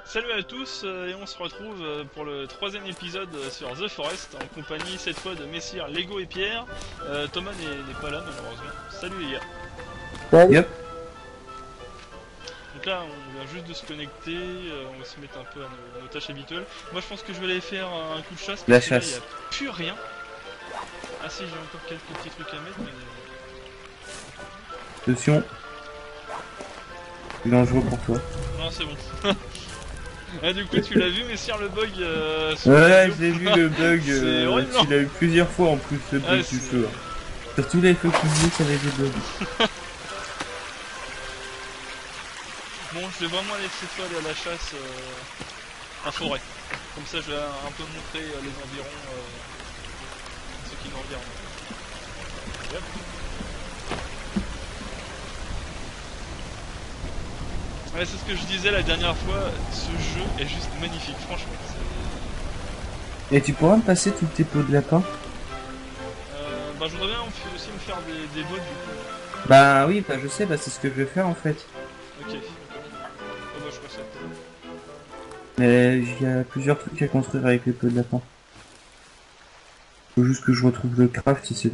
Salut à tous et on se retrouve pour le troisième épisode sur The Forest en compagnie cette fois de messire Lego et Pierre. Thomas n'est pas là malheureusement. Salut les gars. Salut. Yep. Donc là on vient juste de se connecter, on va se mettre un peu à nos tâches habituelles. Moi je pense que je vais aller faire un coup de chasse La parce que là il chasse. n'y a plus rien. Ah si, j'ai encore quelques petits trucs à mettre mais... Attention. C'est dangereux pour toi. Non c'est bon. Ah du coup tu l'as vu messire le bug sur Ouais, vidéo. j'ai vu le bug. C'est horrible, non Tu l'as eu plusieurs fois en plus, le bug Ah, du c'est- feu. Sur tous les feux qui disaient qu'il y avait des bugs. Bon, je vais vraiment aller cette fois aller à la chasse en forêt. Comme ça, je vais un peu montrer les environs, ceux qui nous environnent. Hop. Ouais, c'est ce que je disais la dernière fois, ce jeu est juste magnifique, franchement. Et tu pourras me passer tous tes pots de lapin? Bah, je voudrais bien aussi me faire des bottes du coup. Bah oui, bah je sais, bah c'est ce que je vais faire en fait. Ok. Oh bah, je crois que ça. Mais il y a plusieurs trucs à construire avec les pots de lapin. Faut juste que je retrouve le craft ici.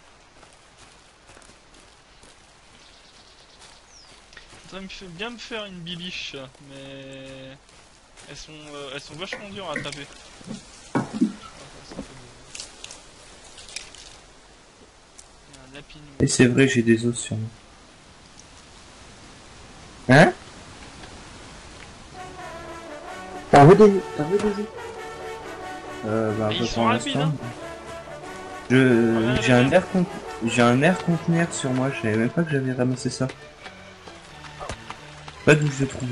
Je voudrais bien me faire une bibiche, mais elles sont vachement dures à attraper. Un lapin. Et c'est vrai, j'ai des os sur moi. Hein? T'en veux des œufs? Bah, Ils pas sont pour rapides, l'instant. hein. J'ai un air conteneur sur moi, je savais même pas que j'avais ramassé ça. Pas d'où je l'ai trouvé.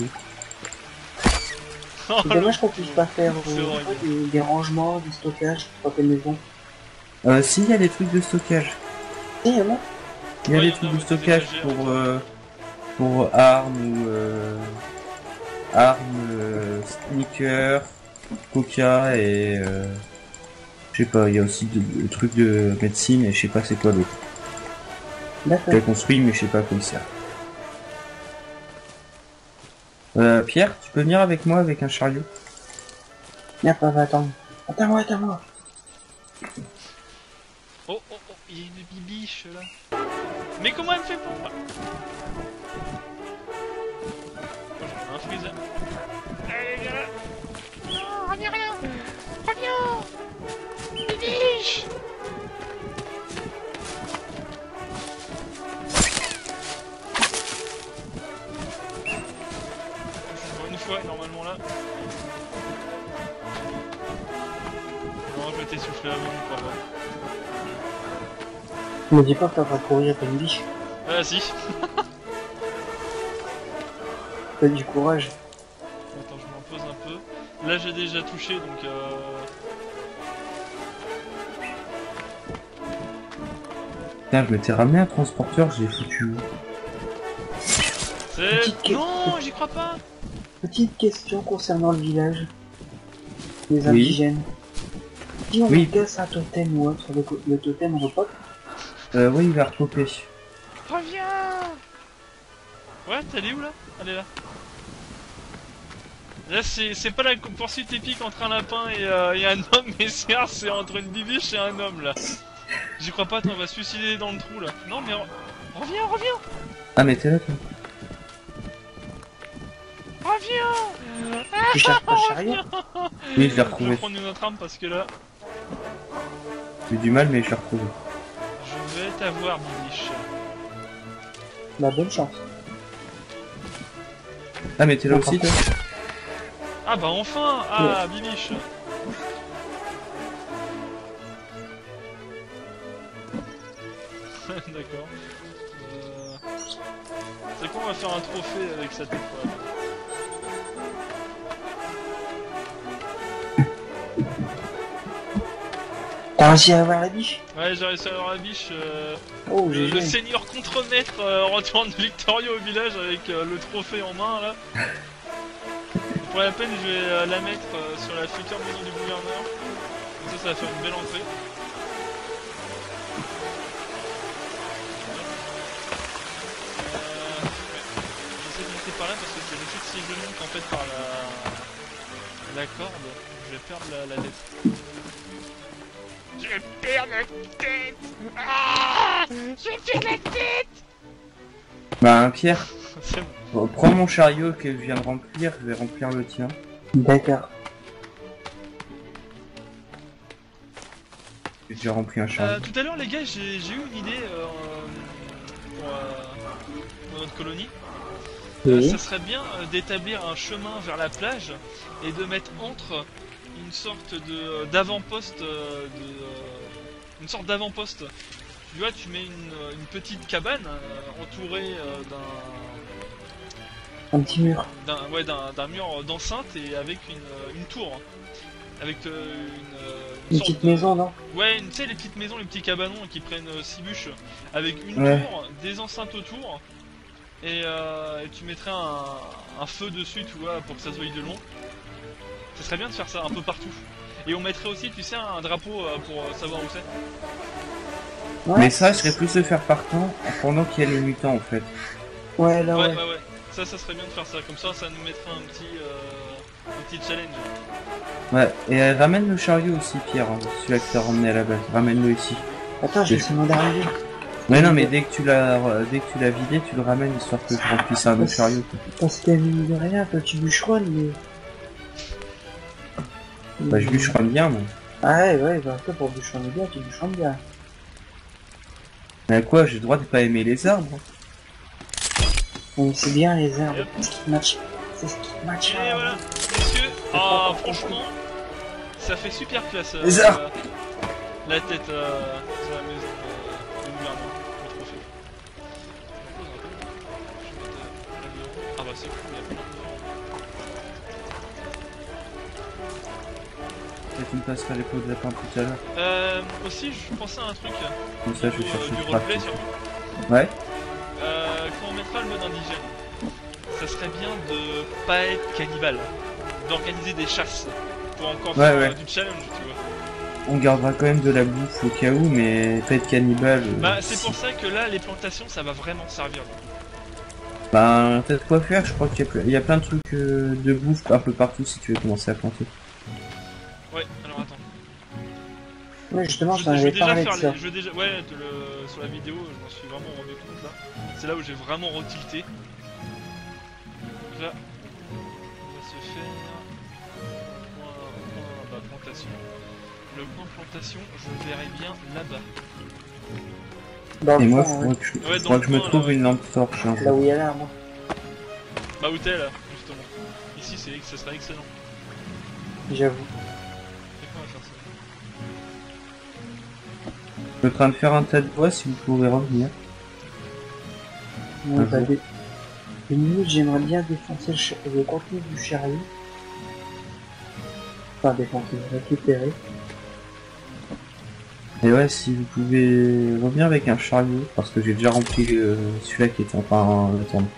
Oh, C'est dommage qu'on puisse pas faire C'est horrible. des rangements, du stockage pour tes maisons. Si, il y a des trucs de stockage. Si, y'en a. Il y a Ouais, des y en a, trucs de ouais, stockage des étagères, pour armes ou sneakers, coca et je sais pas, il y a aussi des trucs de médecine et je sais pas c'est quoi l'autre. D'accord. Je l'ai construit mais je sais pas à quoi il sert. Pierre, tu peux venir avec moi avec un chariot? Viens, pas, va attendre. Attends-moi. Oh, il y a une bibiche là. Mais comment elle fait pour moi? Oh, j'en ai un freezer. Allez, les gars. Non, reviens. Bibiche. Encore une fois, normalement là. Non, je vais t'essouffler avant, je crois pas. Me dis pas que t'as pas courir après une biche. Ah si. T'as du courage. Attends, je m'en pose un peu. Là j'ai déjà touché donc Putain, je m'étais ramené un transporteur, je l'ai foutu où? c'est... Petite Non, j'y crois pas. Petite question concernant le village. Les Oui. indigènes. Si on Oui. casse un totem ou autre, le totem repop. Oui, il va repopper. Reviens. Ouais, elle est où là? Elle est là. Là c'est pas la poursuite épique entre un lapin et un homme, mais c'est entre une bibiche et un homme là. J'y crois pas, attends, on va se suicider dans le trou là. Non mais reviens. Ah mais t'es là toi. Reviens. Tu cherches pas le chariot? Oui, je l'ai Je vais retrouvé. prendre une autre arme parce que là, J'ai eu du mal mais je l'ai retrouvé. je vais t'avoir bibiche. Bah, bonne chance. Ah mais t'es là aussi toi? Ah bah enfin. Ah, bibiche. D'accord. C'est quoi, on va faire un trophée avec cette étoile. T'as réussi à avoir la biche? Ouais, j'ai réussi à avoir la biche. Oh, Le GG. seigneur contre-maître retourne victorieux au village avec le trophée en main là. Pour la peine, je vais la mettre sur la future maison du gouverneur. Comme ça va faire une belle entrée. J'essaie de monter par là parce que c'est l'effet de si je monte en fait par la... la corde, je vais perdre la tête. Je perds la tête. Ah, je perds la tête. Bah, Pierre, C'est bon. bon, prends mon chariot que je viens de remplir, je vais remplir le tien. D'accord. J'ai déjà rempli un chariot. Tout à l'heure, les gars, j'ai eu une idée pour notre colonie. Oui. Ça serait bien d'établir un chemin vers la plage et de mettre entre une sorte de d'avant-poste une sorte d'avant-poste. Tu vois, tu mets une petite cabane entourée Un petit mur. d'un mur d'enceinte et avec une tour. Avec Une sorte petite de- maison, non? Ouais, tu sais, les petites maisons, les petits cabanons qui prennent 6 bûches, avec une Ouais. tour, des enceintes autour, et tu mettrais un feu dessus, tu vois, pour que ça se voie de long. Ça serait bien de faire ça un peu partout. Et on mettrait aussi, tu sais, un drapeau pour savoir où c'est. Ouais. Mais ça, je serais plus de faire partant pendant qu'il y a les mutants en fait. Ouais, là, Ouais, ouais. ouais, ouais. Ça serait bien de faire ça. Comme ça nous mettrait un petit challenge. Ouais, et ramène le chariot aussi, Pierre, hein, celui-là que t'as ramené à la base. Ramène-le ici. Attends, j'ai seulement d'arriver. Mais non, mais dès que tu l'as vidé, tu le ramènes histoire que je remplisse un autre chariot. Quoi. Parce que mine de rien, toi tu bûcheronnes, mais... Bah, je bûcheronne bien, moi. Ah ouais, bah toi pour bûcheronner bien, tu bûcheronnes bien. Mais quoi, j'ai le droit de pas aimer les arbres. Mais c'est bien les herbes, Yep. c'est ce qui match. C'est ce qui match. Et voilà, messieurs. Ah, franchement, ça fait super classe. Les arbres. La tête sur la maison du gouvernement, le trophée. Ah bah c'est cool, il y a plein de... Et tu me passeras les pots de lapin tout à l'heure. Aussi, je pensais à un truc. Comme ça, je vais Du chercher le roleplay craft. surtout. Ouais. Quand on mettra le mode indigène, ça serait bien de pas être cannibale, d'organiser des chasses pour encore Ouais, faire ouais. du challenge, tu vois. On gardera quand même de la bouffe au cas où, mais pas être cannibale. Bah c'est si. pour ça que là les plantations ça va vraiment servir. Bah, t'as de quoi faire, je crois qu'il y a plein de trucs de bouffe un peu partout si tu veux commencer à planter. Ouais, alors attends. Ouais, justement, je Je t'en vais avais déjà parlé de faire ça. les... Je vais déjà... Ouais, sur la vidéo, je m'en suis vraiment rendu compte là. C'est là où j'ai vraiment retilté. Donc là, on va se faire... Point plantation. Le point plantation, je le verrai bien là-bas. Dans Et le moi, fond, faudrait ouais. que je, Ouais, dans faudrait le que je me coin, trouve là, ouais. une lampe torche. Hein. Là où il y a l'arbre. Bah où t'es là, justement. Ici, ce serait excellent. J'avoue. C'est quoi on va faire ça? Je suis en train de faire un tas de bois si vous pouvez revenir. Ouais, bah, jour. des minutes, j'aimerais bien défoncer le contenu du chariot. Enfin, défoncer, récupérer. Et ouais, si vous pouvez revenir avec un chariot, parce que j'ai déjà rempli celui-là qui était en train d'attendre.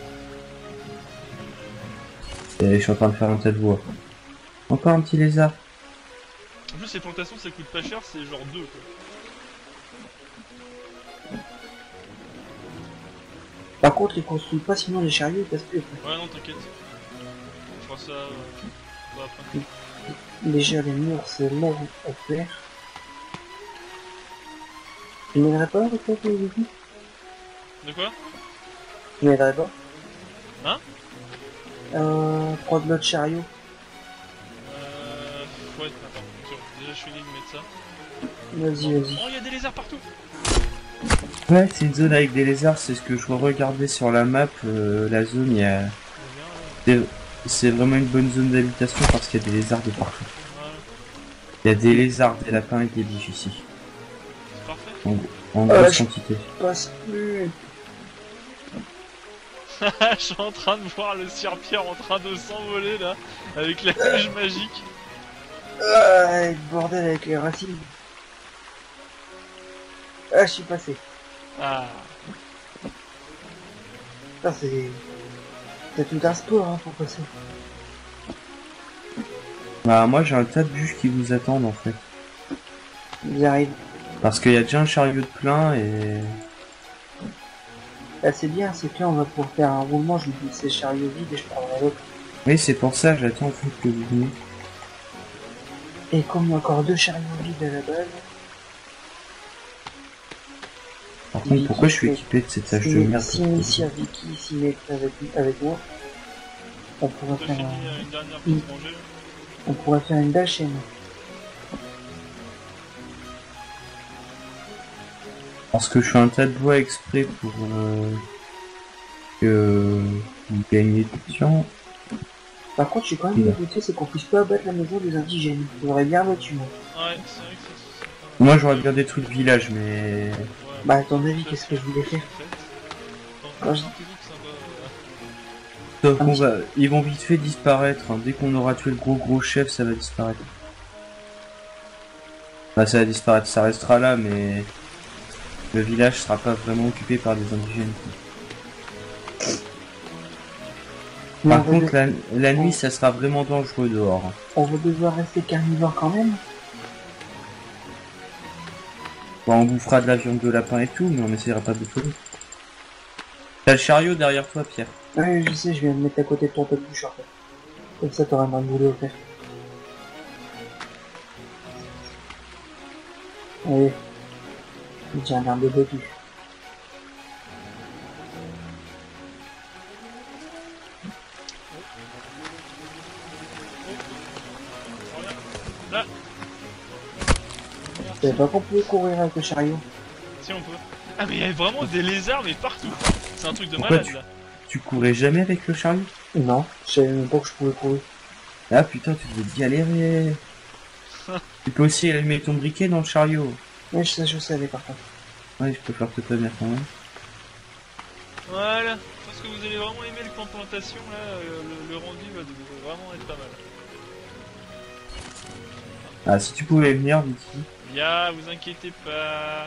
Et je suis en train de faire un tas de bois. Encore un petit lézard. En plus, les plantations ça coûte pas cher, c'est genre 2 quoi. Par contre, ils construisent pas, sinon les chariots ils cassent plus. Ouais, non, t'inquiète. On fera ça bah, après. Déjà, les murs, c'est long à faire. Tu m'aiderais pas avec toi, tu dis? De quoi? Tu m'aiderais pas? Hein? Prendre notre chariot. Ouais, attends, une seconde. Déjà, je suis libre de mettre ça. Vas-y, vas-y. Oh, il y a des lézards partout! Ouais, c'est une zone avec des lézards, c'est ce que je regardais sur la map. La zone, il y a... C'est vraiment une bonne zone d'habitation parce qu'il y a des lézards de partout. Voilà, Il y a des lézards, des lapins et des biches ici. c'est parfait. En grosse je- quantité. Passe plus. Je suis en train de voir le serpillère en train de s'envoler là, avec la luge magique. Ah, bordel avec les racines. Ah, je suis passé. Ah, Ça, c'est tout un sport, hein, pour passer. Bah, moi j'ai un tas de bûches qui vous attendent en fait. Ils arrivent. Parce qu'il y a déjà un chariot de plein et... Là, c'est bien, c'est que là, on va pouvoir faire un roulement. Je me dis, c'est chariot vide et je prendrai l'autre. Oui, c'est pour ça, j'attends en fait que vous veniez. Et comme il y a encore 2 chariots vides à la base, Par contre, pourquoi je suis équipé de cette hache de merde? si Missy Vicky s'y met avec moi, on pourrait T'as faire fini un... une dernière pour se manger. On pourrait faire une belle chaîne. Parce que je fais un tas de bois exprès pour que vous gagnez du temps. Par contre, je suis quand même dégoûté, c'est qu'on puisse pas abattre la maison des indigènes. J'aurais bien battu, moi. Ouais, c'est vrai que c'est. Moi j'aurais bien détruit le village, mais... Ouais. Bah, à ton avis, qu'est-ce que je voulais faire? Quand je- Sauf qu'on ils vont vite fait disparaître, hein. Dès qu'on aura tué le gros chef, ça va disparaître. Bah ça va disparaître, ça restera là, mais... Le village sera pas vraiment occupé par des indigènes. Mais Par contre, la nuit, ça sera vraiment dangereux dehors. Hein. on va devoir rester carnivore quand même. Bon, on bouffera de la viande de lapin et tout, mais on essaiera pas de bouffer. T'as le chariot derrière toi, Pierre. Ouais, je sais, je viens de mettre à côté de ton top bouche en fait. Comme ça, t'auras moins de boulot à faire. Allez. J'ai un arbre de bébé. Là, Je savais pas qu'on pouvait courir avec le chariot. si on peut. Ah mais il y a vraiment des lézards mais partout. C'est un truc de Pourquoi malade là. Tu courais jamais avec le chariot? Non, je savais même pas que je pouvais courir. Ah putain, tu devais galérer. Tu peux aussi allumer ton briquet dans le chariot. Ouais, ça je savais par contre. Ouais, je peux faire te prévenir quand même. Voilà. Je pense que vous allez vraiment aimer le camp plantation là. Le rendu va vraiment être pas mal. Ah, si tu pouvais venir, Vicky. Ya, vous inquiétez pas.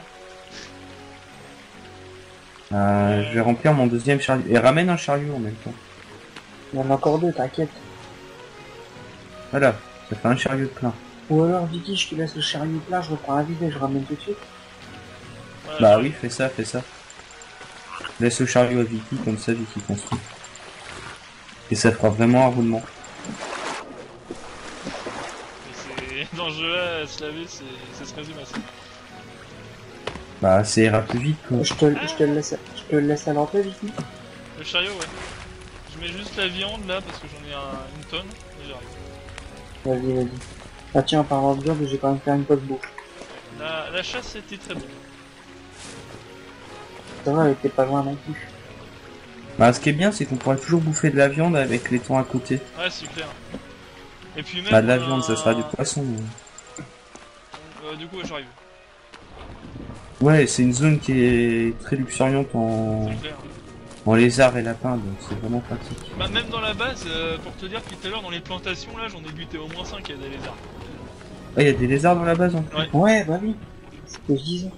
Je vais remplir mon deuxième chariot. Et ramène un chariot en même temps. Il y en a encore 2, t'inquiète. Voilà, ça fait un chariot de plein. Ou alors, Vicky, je te laisse le chariot plein, je reprends un vide et je ramène tout de suite. Voilà, Bah j'arrive. oui, fais ça, fais ça. Laisse le chariot à Vicky, comme ça Vicky construit. Et ça fera vraiment un roulement. Mais c'est dans ce jeu-là, se laver, ça se résume à ça. Bah ça ira plus vite quoi. Je te le laisse à l'entrée, Vicky. Le chariot, ouais. Je mets juste la viande là parce que j'en ai une tonne et j'arrive. Vas-y, vas-y. Ah tiens, en parlant de viande, j'ai quand même fait une pause bouffe. La chasse c'était très bon. Ça va, elle était pas loin non plus. Bah ce qui est bien c'est qu'on pourra toujours bouffer de la viande avec les temps à côté. Ouais, c'est clair. Et puis même. Bah de la viande, ça sera du poisson. Du coup, ouais, j'arrive. Ouais, c'est une zone qui est très luxuriante en... C'est clair. en lézards et lapins, donc c'est vraiment pratique. Bah, même dans la base, pour te dire, tout à l'heure, dans les plantations là, j'en ai buté au moins 5, il y a des lézards. Ah, il y a des lézards dans la base en plus. Ouais. Ouais, bah oui. C'est ce que je disais.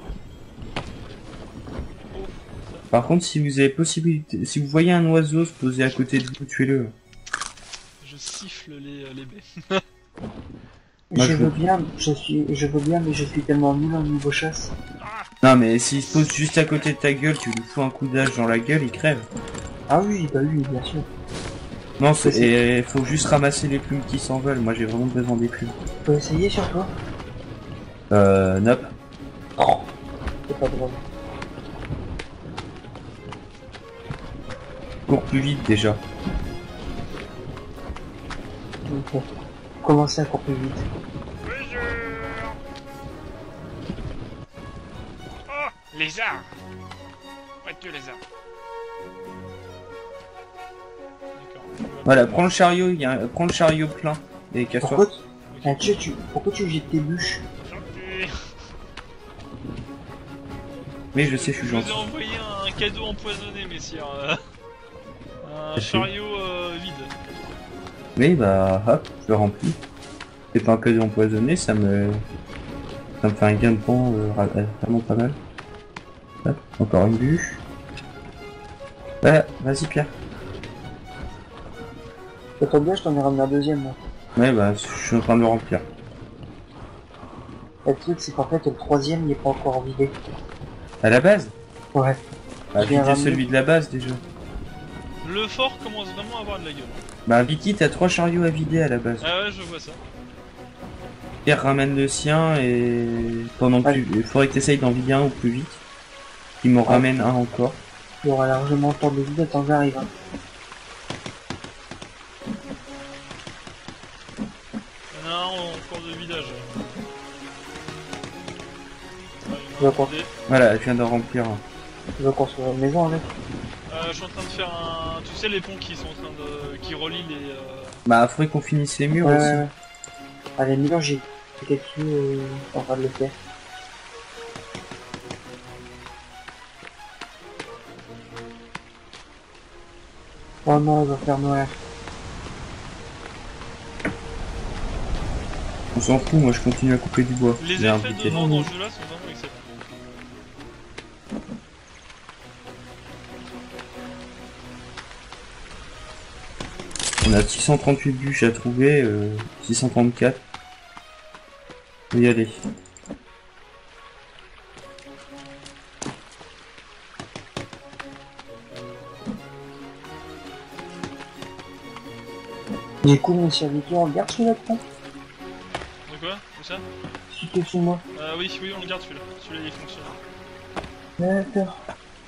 Par contre, si vous avez possibilité, si vous voyez un oiseau se poser à côté de vous, tuez-le. Je siffle les baies. Moi, je je veux bien, mais je suis tellement nul en niveau chasse. Non mais s'il se pose juste à côté de ta gueule, tu lui fous un coup d'âge dans la gueule, il crève. Ah oui, bah oui, bien sûr. Non, et faut juste ramasser les plumes qui s'envolent, moi j'ai vraiment besoin des plumes. Tu peux essayer sur toi? Nope. Oh, c'est pas drôle. Cours plus vite déjà. Ok. Commencez à courir plus vite. Oh, lézard. Ouais, que lézard. D'accord. Voilà, prends le chariot, prends le chariot plein. Et casse-toi. Pourquoi tu jettes tes bûches? Gentil. Mais je sais, je suis Je vous ai gentil. envoyé un cadeau empoisonné, messieurs. Un Merci. chariot vide. Oui, bah, hop, je le remplis. C'est pas un cadeau empoisonné, ça me fait un gain de temps vraiment pas mal. Hop, encore une bûche. Ouais, vas-y Pierre. Ça tombe bien, je t'en ai ramené un deuxième, moi. Ouais, bah, je suis en train de le remplir. Le truc, c'est qu'en fait, le troisième, il est pas encore vidé. À la base? Ouais. Bah, Je viens vider ramener. celui de la base déjà. Le fort commence vraiment à avoir de la gueule. Bah, Vicky, t'as 3 chariots à vider à la base. Ah ouais, je vois ça. Pierre ramène le sien et pendant que il faudrait que tu essayes d'en vider un au plus vite. Il m'en ramène un encore. Il y aura largement le temps de vide tant que j'arrive. Hein. Il y en a un en cours de vidage. Je vais construire. Voilà, je viens d'en remplir un. Une maison avec. Je suis en train de faire un... Tu sais les ponts qui sont en train de... qui relient les... Bah, faudrait qu'on finisse les murs Ouais, aussi. ouais, ouais. Ah, les murs, j'ai cliqué dessus et en train de le faire. Oh non, ils vont faire noir. On s'en fout, moi je continue à couper du bois. Les J'ai un effets briquet. de vent dans ce jeu-là sont vraiment excellents. On a 638 bûches à trouver, 634. Faut y aller. Du coup, mon serviteur, on regarde celui-là, quoi. De quoi? Où ça? Celui qui est sous moi. Oui, on le garde celui-là. Celui-là il fonctionne. D'accord.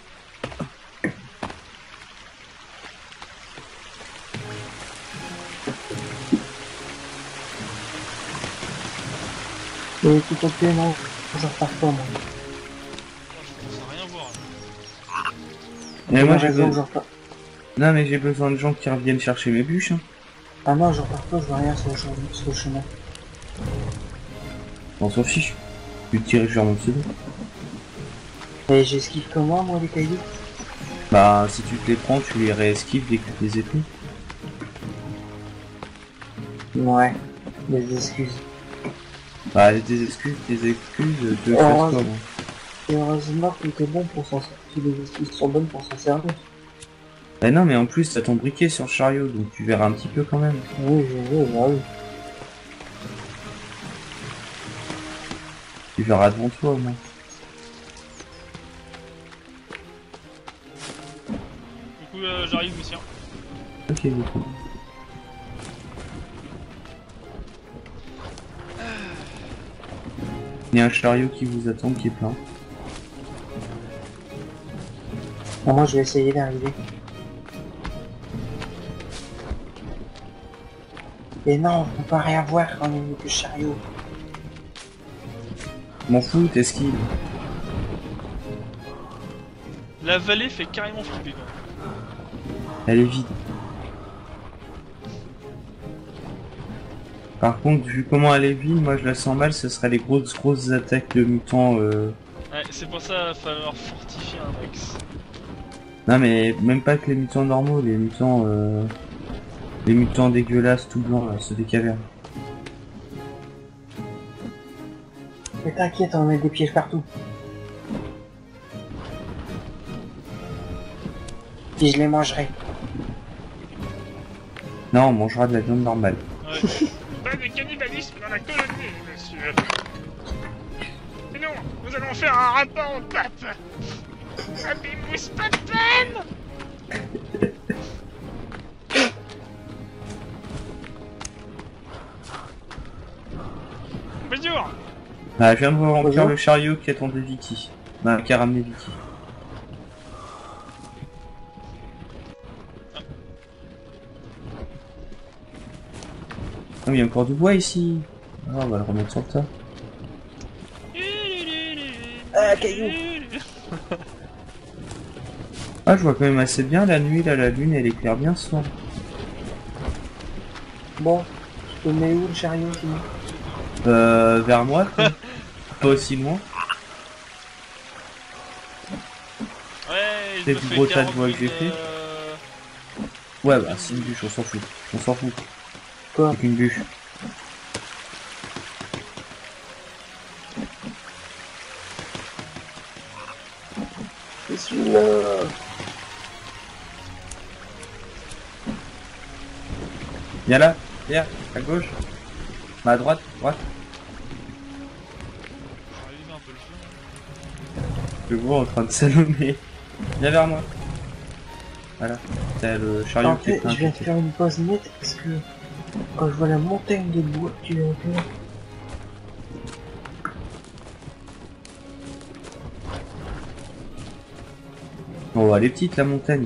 Et tout ok, non, je repars pas, moi. Je pense à rien voir. Mais moi j'ai raison, besoin... je repars. Non mais j'ai besoin de gens qui reviennent chercher mes bûches. Hein. Ah non, je repars pas, je vois rien sur le chemin. On s'en fiche. Tu te diriges vers mon pseudo. Et j'esquive comment, moi, les cailloux? Bah si tu te les prends, tu les réesquives dès que tu les épouses. Ouais, des excuses. Bah des excuses, de faire quoi moi. Et heureusement que t'es bon pour s'en sortir. Les excuses sont bonnes pour s'en servir. Bah non mais en plus t'as ton briquet sur le chariot, donc tu verras un petit peu quand même. Oui, bah oui. Tu verras devant toi au moins. Du coup, j'arrive, Lucien. Ok, beaucoup. Il y a un chariot qui vous attend qui est plein. Ah, moi, je vais essayer d'arriver. Et non, on peut pas rien voir quand on est que chariot. M'en fous, t'esquives. La vallée fait carrément flipper. Quoi. Elle est vide. Par contre, vu comment elle est vide, moi je la sens mal, ce serait les grosses attaques de mutants. Ouais, c'est pour ça qu'il va falloir fortifier un max. Non mais même pas que les mutants normaux, les mutants dégueulasses tout blancs, là, ceux des cavernes. Mais t'inquiète, on met des pièges partout. Et je les mangerai. Non, on mangera de la viande normale. Ouais. Pas de cannibalisme dans la colonie, monsieur. Sinon, nous allons faire un rapport au pape. Habimus papam. Bonjour. Ah, je viens de vous remplir Bonjour. le chariot qui attendait Vicky. Bah, qui a ramené Vicky. Ah, mais il y a encore du bois ici. Ah, on va le remettre sur le tas. Ah, caillou. Ah, je vois quand même assez bien la nuit, là, la lune, elle éclaire bien ce soir. Bon, je te mets où le chariot sinon? Vers moi, quoi. Pas aussi loin. Ouais, C'est je me du fais gros tas de 40 bois que j'ai 000, fait. Ouais, bah, c'est une bûche, on s'en fout. On s'en fout. Quoi? C'est qu'une bûche. C'est celui-là. Viens là, viens, à gauche. Bah, à droite, droite. J'arrive un peu le feu. Je vois en train de s'allumer. Viens vers moi. Voilà. T'as le chariot En qui est fait, plein. je vais te faire une pause nette parce que quand je vois la montagne de bois que tu as fait, Oh, elle est petite la montagne.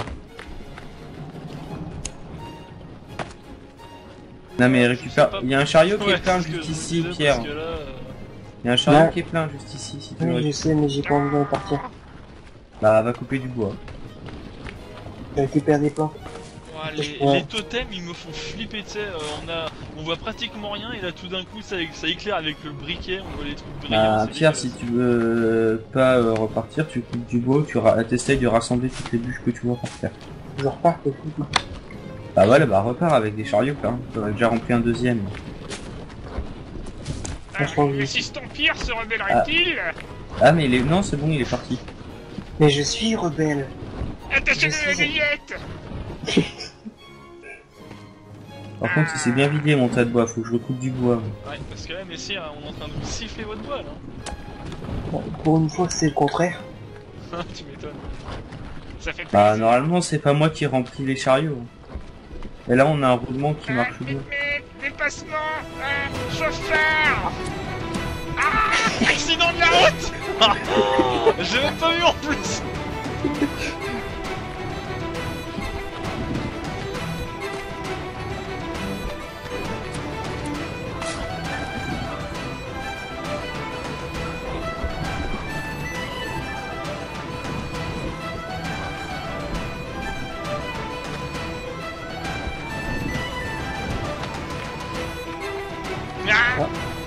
Non mais récupère. Il y a un chariot qui est plein c'est ce que juste je me ici, disais, Pierre. parce que là, Il y a un chariot Ouais. qui est plein juste ici, si tu veux. Oui, je sais, mais j'ai pas envie d'en partir. Bah, va couper du bois. Je récupère des plantes. ouah, les totems ils me font flipper, tu sais, on voit pratiquement rien et là tout d'un coup ça éclaire avec le briquet, on voit les trucs brillants. Bah, c'est Pierre, dégueulasse. si tu veux pas repartir, tu coupes du bois, t'essayes de rassembler toutes les bûches que tu vois par terre. Je repars, c'est fou. Bah voilà, bah repars avec des chariots pleins. T'en as déjà rempli un deuxième. Franchement, oui. L'assistant Pierre se rebellerait-il? Ah mais il est... Non, c'est bon, il est parti. Mais je suis rebelle. Attachez-le Je à la suis- grillette. Par contre, il s'est bien vidé mon tas de bois, faut que je recoupe du bois. Ouais, parce que là, messieurs, on est en train de vous siffler votre bois, là. Bon, pour une fois, c'est le contraire. Tu m'étonnes. Ça fait Bah plaisir. normalement, c'est pas moi qui remplis les chariots. Et là, on a un roulement qui marche bien. Dépassement, chauffeur. Ah, accident de la route. Ah, j'ai même pas vu en plus. Ah,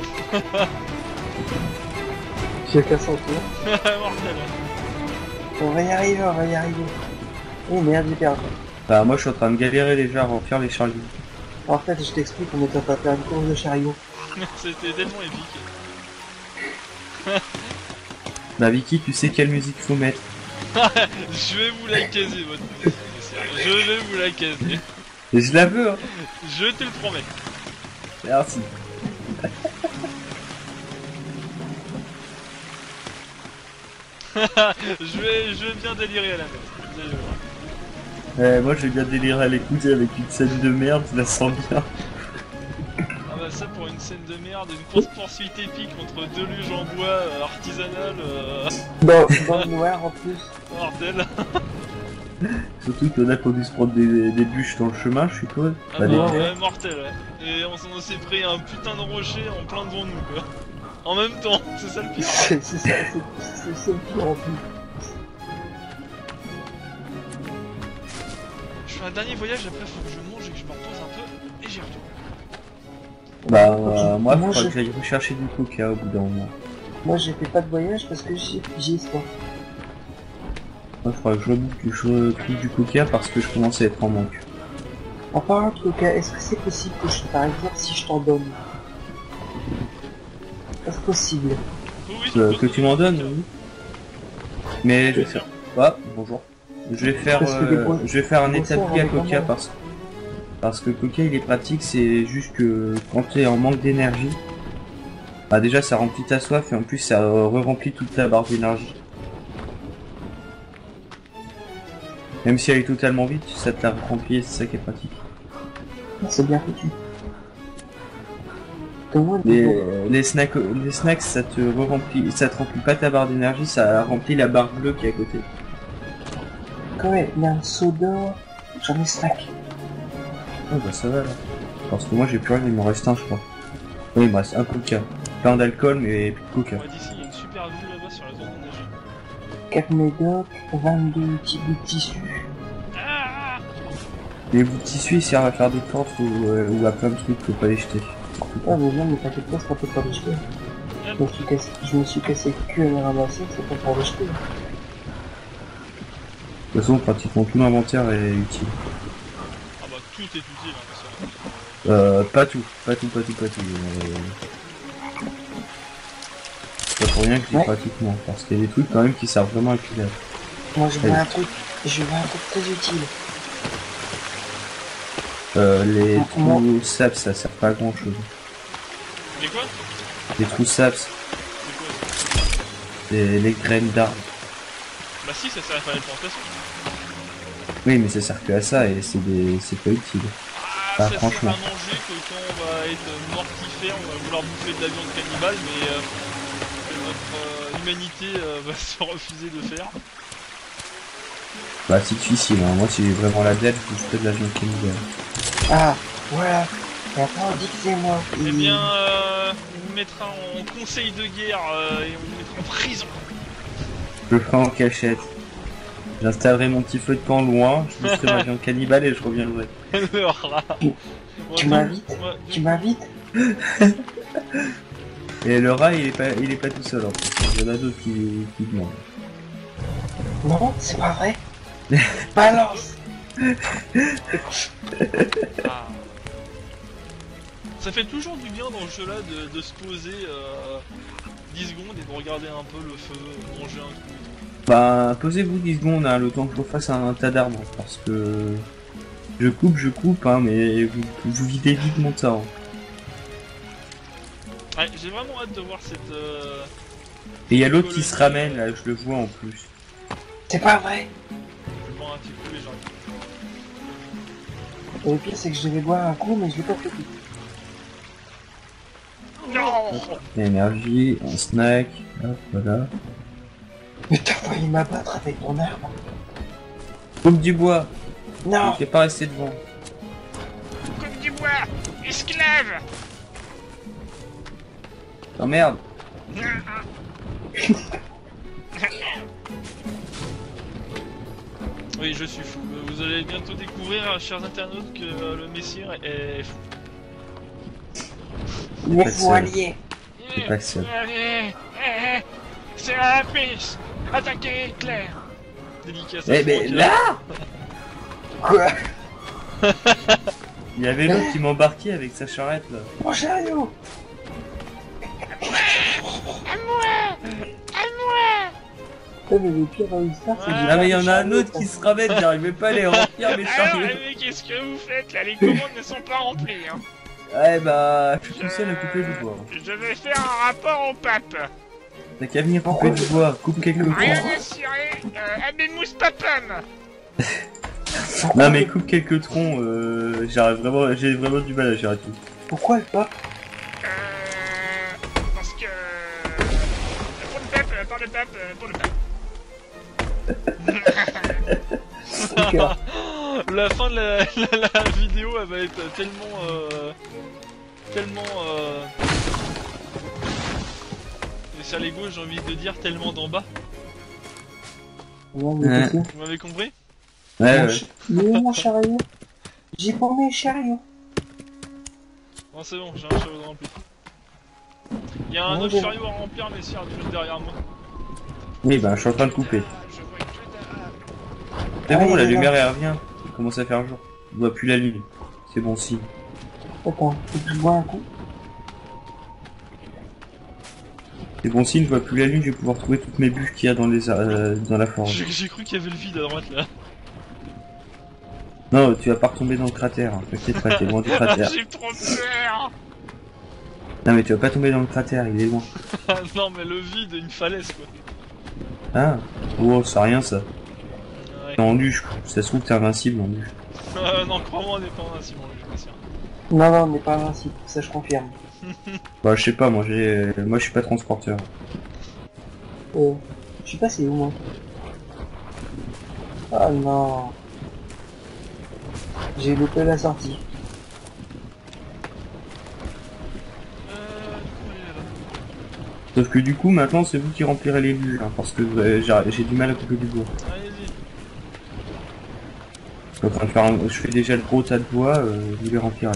Chacun son tour. mortel. On va y arriver, on va y arriver. Oh merde, j'ai perdu. Bah moi, je suis en train de galérer déjà à remplir les chariots. En fait, je t'explique, on est en train de faire une course de chariot. C'était tellement épique. Bah Vicky, tu sais quelle musique faut mettre. Je vais vous la caser, votre musique, messieurs. Je vais vous la caser. Et je la veux, hein. Je te le promets. Merci. je vais bien délirer à la mettre. Moi, je vais bien délirer à l'écouter avec une scène de merde, je la sens bien. Ah bah ça pour une scène de merde, une course poursuite épique entre deux luges en bois artisanales, Dans le noir en plus. mortel. Surtout qu'il y en a qui ont dû se prendre des bûches dans le chemin, je suppose. Ah Bah, bah, des- ouais, mortel, ouais. Et on s'est pris un putain de rocher en plein devant nous, quoi. En même temps, c'est ça le pire. C'est ça, c'est le pire en plus. Je fais un dernier voyage, après faut que je mange et que je me repose un peu, et j'y retourne. Bah, Ok, moi, moi, faudrait je- que j'aille rechercher du coca au bout d'un moment. Moi, j'ai fait pas de voyage parce que j'ai soif. Moi, faudrait que je retrouve du coca parce que je commence à être en manque. En parlant de coca, est-ce que c'est possible que par exemple, si je t'en donne, est-ce possible? Oui, oui, Que tu m'en donnes, oui. Mais je vais faire... Ah, bonjour. Je vais faire, Parce que des bons- je vais faire un bons établi à soirs, coca vraiment. parce que coca il est pratique, c'est juste que quand tu es en manque d'énergie, bah déjà ça remplit ta soif et en plus ça re-remplit toute ta barre d'énergie. Même si elle est totalement vide, ça te la remplit et c'est ça qui est pratique. C'est bien foutu. Donne-moi des bons. Les snacks ça te re-remplit, ça te remplit pas ta barre d'énergie, ça remplit la barre bleue qui est à côté. Quand même, il y a un soda, j'en ai 5. Oh bah ça va là. Parce que moi j'ai plus rien, il m'en reste un je crois. Oui il me reste un coca. Plein d'alcool mais plus de coca. Moi d'ici, il y a une super vue là-bas sur la zone enneigée. 4 médocs, 22 petits bouts de tissu. Ah, Les bouts de tissu ils servent à faire des torches ou à plein de trucs, faut pas les jeter. Ah mais non, mais t'inquiète pas, c'est pas pour les jeter. Je me suis cassé le cul à les ramasser, c'est pas pour les jeter. De toute façon pratiquement tout l'inventaire est utile. ah bah tout est utile, hein, ça. Pas tout. C'est pas pour rien que je dis Ouais. pratiquement, parce qu'il y a des trucs quand même qui servent vraiment à cuire. Moi je veux Ouais. un truc très utile. Les Ah, moi- trous saps ça sert pas à grand chose. Mais quoi? Les trous saps, C'est quoi? c'est les graines d'arbres. Bah si, ça sert à faire les plantations. Oui mais ça sert que à ça et c'est pas utile. Ah, Bah, ça franchement. sert à manger que quand on va être mortifère, on va vouloir bouffer de la viande cannibale, mais que notre humanité va se refuser de faire. Bah c'est difficile, hein. Moi c'est vraiment la dette, je fais de l'avion cannibale. Ah, voilà. Et après on dit que c'est moi. Eh bien, on vous mettra en conseil de guerre et on vous mettra en prison. Je le ferai en cachette. J'installerai mon petit feu de camp loin, je laisserai ma viande cannibale et je reviendrai. Le rat. Tu m'invites? Tu m'invites? Et le rat il est pas tout seul en fait. Il y en a d'autres qui demandent. Non, c'est pas vrai. Balance. Ah. Ça fait toujours du bien dans ce jeu-là de se poser 10 secondes et de regarder un peu le feu, manger un coup. Bah posez-vous 10 secondes, hein, le temps que je refasse un tas d'arbres, parce que je coupe, hein, mais vous videz vite mon tas. Hein. Ouais, j'ai vraiment hâte de voir cette... Et il y a l'autre qui se ramène, là, je le vois en plus. C'est pas vrai. Je vais boire un petit coup et j'arrive. Et le pire c'est que je devais boire un coup mais je l'ai pas fait. Non. Énergie, un snack, hop, voilà. Mais t'as failli m'abattre avec ton arme. Coupe du bois, Non. t'es pas resté devant. Coupe du bois. Esclave. Oh merde. Oui, je suis fou. Vous allez bientôt découvrir, chers internautes, que le messire est fou. Laisse-moi allier. C'est pas le seul. C'est la piste. Attaquez Claire. Dédicace à Eh mais Franck, là Quoi? il y avait l'autre qui m'embarquait avec sa charrette là. Mon chariot. Ouais, mais le pire dans l'histoire c'est que j'ai Ah mais il y pas en de a un chariot, autre qui se ramène, j'arrivais pas à les remplir mes Alors, chariots. mais qu'est-ce que vous faites là? Les commandes ne sont pas remplies. Hein. Ouais bah, je suis tout seul à couper du bois. Je vais faire un rapport au pape. T'as qu'à venir couper du bois, coupe quelques Rien troncs. à cirer. Abemus papam. Non mais coupe quelques troncs, j'ai vraiment du mal à gérer tout. Pourquoi le pape? Parce que... Pour le pape, pour le pape, pour le pape. D'accord. La fin de la vidéo elle va être tellement et sur les gauches j'ai envie de dire tellement d'en bas. Non, mais Ouais. qu'est-ce que Vous m'avez compris? Ouais, Mais où est mon chariot? J'ai pas mes chariots. Non c'est bon, j'ai un chariot de rempli. Il y a un Ouais, autre j'ai- chariot à remplir mais c'est juste derrière moi. Oui bah je suis en train de couper. Je vois que C'est bon, Ah, la il est là. lumière elle revient. Il commence à faire jour. On voit plus la lune. C'est bon signe. Attends, faut que je bois un coup. C'est bon signe, je vois plus la lune, je vais pouvoir trouver toutes mes bûches qu'il y a dans la forge. j'ai cru qu'il y avait le vide à droite là. Non, tu vas pas retomber dans le cratère, hein. T'inquiète pas, t'es loin du cratère. J'ai trop peur. Non mais tu vas pas tomber dans le cratère, il est loin. Ah non mais le vide, une falaise quoi. Ah, oh, c'est rien ça. Ouais. T'es en luge, quoi. Ça se trouve t'es invincible en luge. Non crois-moi on est pas invincible, je suis pas sûr. Non, non, on n'est pas invincible, ça je confirme. Bah je sais pas, moi je suis pas transporteur. Je sais pas c'est où moi. Oh non. J'ai loupé la sortie. Sauf que du coup maintenant c'est vous qui remplirez les bulles, hein, parce que j'ai du mal à couper du bois. Allez-y. Je suis en train de faire je fais déjà le gros tas de bois, vous les remplirez.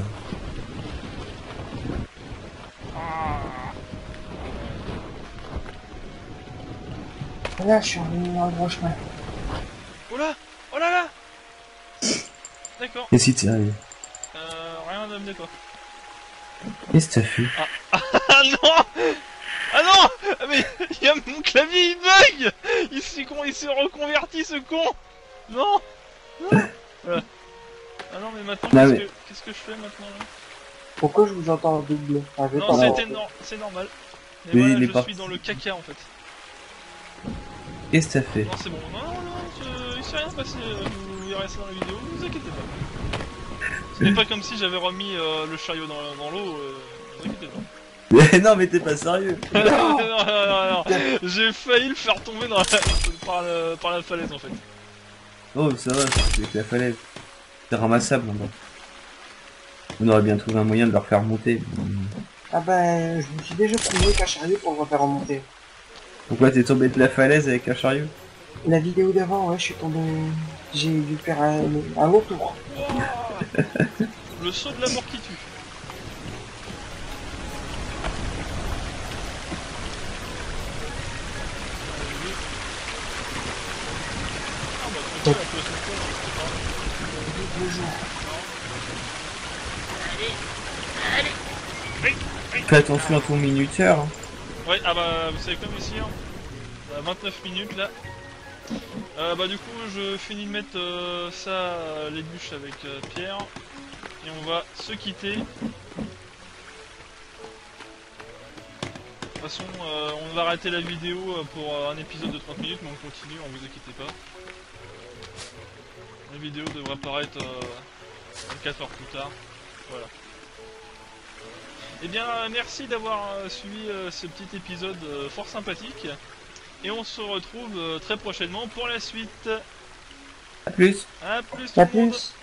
Là, je suis revenu dans le droit chemin. Oh là! Oh là là! D'accord. Qu'est-ce qui t'est arrivé? Rien à me quoi. Qu'est-ce que t'as fait? Ah non! Ah non! Ah, mais y a mon clavier il bug! Il s'est reconverti ce con! Non! Non! Voilà. Ah non mais maintenant Ah, qu'est-ce que je fais maintenant là? Pourquoi je vous entends double? Ah, je vais Non pas c'est normal. Mais Oui, voilà, il est je parti. suis dans le caca en fait. Qu'est-ce que t'as fait? Non c'est bon, non, il s'est rien passé, vous verrez ça dans la vidéo, ne vous inquiétez pas. Ce n'est pas comme si j'avais remis le chariot dans l'eau, ne vous inquiétez pas. Non mais t'es pas sérieux. non. J'ai failli le faire tomber par la falaise en fait. Oh, ça va, c'est avec la falaise. C'est ramassable en bas. On aurait bien trouvé un moyen de leur faire monter. Ah ben, je me suis déjà trouvé qu'un chariot pour le refaire remonter. Pourquoi t'es tombé de la falaise avec un chariot? La vidéo d'avant, ouais, je suis tombé... J'ai dû faire un long tour. Wow. Le saut de la mort qui tue. Ah bah tranquille, on peut se mettre là, c'est pas... Deux jours. Fais attention à ton minuteur. Hein. Ouais, ah bah vous savez comme ici, hein. À 29 minutes là. Bah du coup je finis de mettre ça, les bûches avec Pierre. Et on va se quitter. De toute façon on va arrêter la vidéo pour un épisode de 30 minutes mais on continue, hein, vous inquiétez pas. La vidéo devrait apparaître 24 heures plus tard. Voilà. Et bien merci d'avoir suivi ce petit épisode fort sympathique. Et on se retrouve très prochainement pour la suite. À plus. A plus tout À le monde. plus.